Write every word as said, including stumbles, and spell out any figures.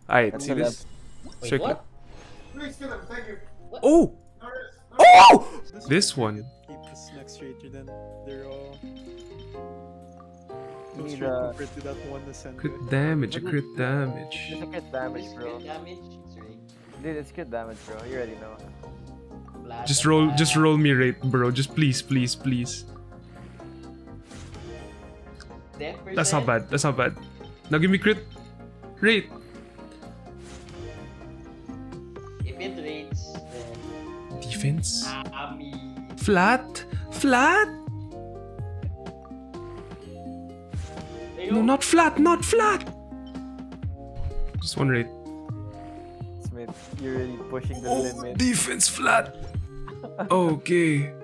Alright, see this? Wait, Straight what? left. Oh! Oh! This one. Keep this next straighter than they're all too Need, straight uh, compared to that one ascent. Crit damage, a crit damage. It's a crit damage, This bro. crit damage, it's right. Dude, it's crit damage, bro. You already know. Flat Just and roll, flat. just roll me rate, bro. Just please, please, please. ten percent. That's not bad. That's not bad. Now give me crit rate. If it rates, then Defense. Ami. Flat. Flat. No, not flat. Not flat. Just one rate. Smith, you're really pushing the Oh, limit. defense flat. Okay.